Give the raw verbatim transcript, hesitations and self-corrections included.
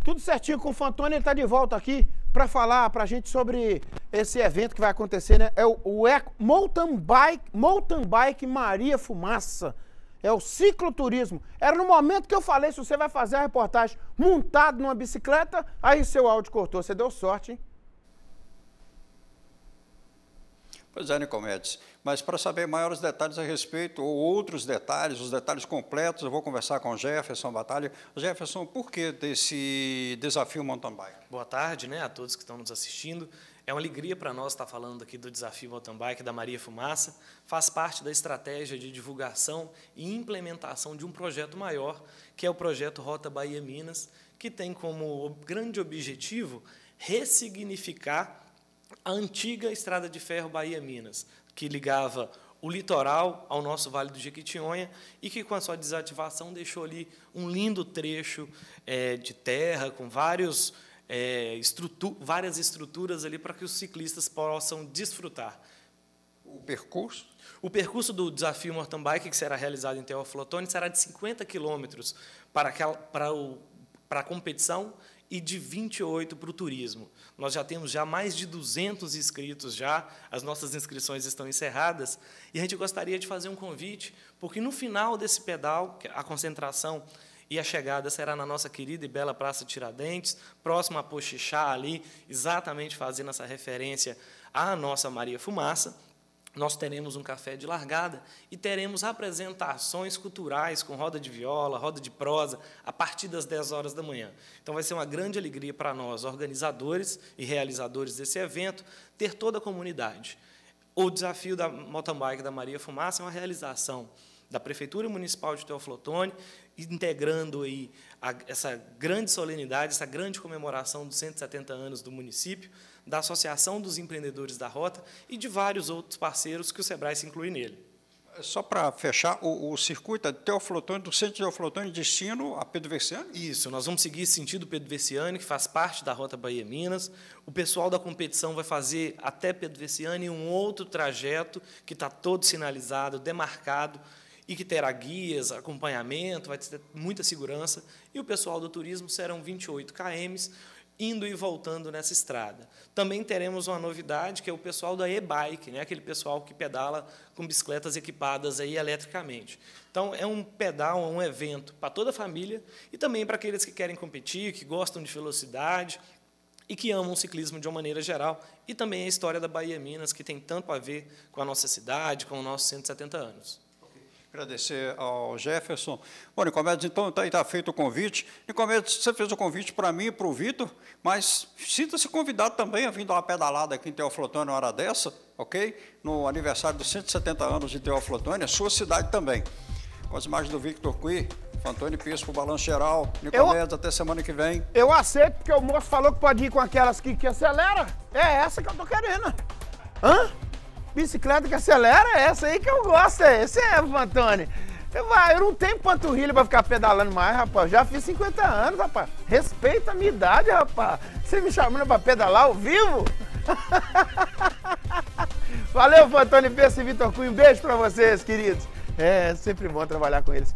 Tudo certinho com o Fantoni, ele está de volta aqui para falar para a gente sobre esse evento que vai acontecer, né? É o, o Eco Mountain Bike, Mountain Bike Maria Fumaça. É o cicloturismo. Era no momento que eu falei, se você vai fazer a reportagem montado numa bicicleta, aí seu áudio cortou. Você deu sorte, hein? Pois é, Nicomedes. Mas para saber maiores detalhes a respeito, ou outros detalhes, os detalhes completos, eu vou conversar com o Jefferson Batalha. Jefferson, por que desse desafio mountain bike? Boa tarde, né, a todos que estão nos assistindo. É uma alegria para nós estar falando aqui do desafio mountain bike da Maria Fumaça. Faz parte da estratégia de divulgação e implementação de um projeto maior, que é o projeto Rota Bahia Minas, que tem como grande objetivo ressignificar a antiga estrada de ferro Bahia-Minas, que ligava o litoral ao nosso Vale do Jequitinhonha e que, com a sua desativação, deixou ali um lindo trecho é, de terra, com vários, é, estrutu várias estruturas ali para que os ciclistas possam desfrutar. O percurso? O percurso do desafio mountain bike, que será realizado em Teófilo Otoni, será de cinquenta quilômetros para, para, o, para a competição e de vinte e oito para o turismo. Nós já temos já mais de duzentos inscritos já, as nossas inscrições estão encerradas, e a gente gostaria de fazer um convite, porque no final desse pedal, a concentração e a chegada será na nossa querida e bela Praça Tiradentes, próximo a Poxixá ali, exatamente fazendo essa referência à nossa Maria Fumaça. Nós teremos um café de largada e teremos apresentações culturais com roda de viola, roda de prosa, a partir das dez horas da manhã. Então, vai ser uma grande alegria para nós, organizadores e realizadores desse evento, ter toda a comunidade. O desafio da mountain bike da Maria Fumaça é uma realização da Prefeitura Municipal de Teófilo Otoni, integrando aí a, essa grande solenidade, essa grande comemoração dos cento e setenta anos do município, da Associação dos Empreendedores da Rota e de vários outros parceiros que o Sebrae se inclui nele. Só para fechar, o, o circuito é de Teófilo Otoni, do centro de Teófilo Otoni, destino a Pedro Veciani? Isso, nós vamos seguir esse sentido Pedro Veciani, que faz parte da Rota Bahia Minas. O pessoal da competição vai fazer até Pedro Veciani um outro trajeto que está todo sinalizado, demarcado, e que terá guias, acompanhamento, vai ter muita segurança. E o pessoal do turismo serão vinte e oito quilômetros, indo e voltando nessa estrada. Também teremos uma novidade, que é o pessoal da e-bike, né? Aquele pessoal que pedala com bicicletas equipadas aí eletricamente. Então, é um pedal, um evento para toda a família e também para aqueles que querem competir, que gostam de velocidade e que amam o ciclismo de uma maneira geral. E também a história da Bahia Minas, que tem tanto a ver com a nossa cidade, com os nossos cento e setenta anos. Agradecer ao Jefferson. Bom, Nicomedes, então está tá feito o convite. Nicomedes, você fez o convite para mim e para o Vitor, mas sinta-se convidado também a vir dar uma pedalada aqui em Teófilo Otoni na hora dessa, ok? No aniversário dos cento e setenta anos de Teófilo Otoni, a sua cidade também. Com as imagens do Victor Cui, Fantoni Pisco, Balanço Geral. Nicomedes, eu, até semana que vem. Eu aceito, porque o moço falou que pode ir com aquelas que, que acelera. É essa que eu tô querendo. Hã? Bicicleta que acelera, é essa aí que eu gosto, é esse é, Fantoni. Eu, eu não tenho panturrilha pra ficar pedalando mais, rapaz. Já fiz cinquenta anos, rapaz. Respeita a minha idade, rapaz. Você me chamando pra pedalar ao vivo? Valeu, Fantoni Pisco e Vitor Cunha. Um beijo pra vocês, queridos. É sempre bom trabalhar com eles.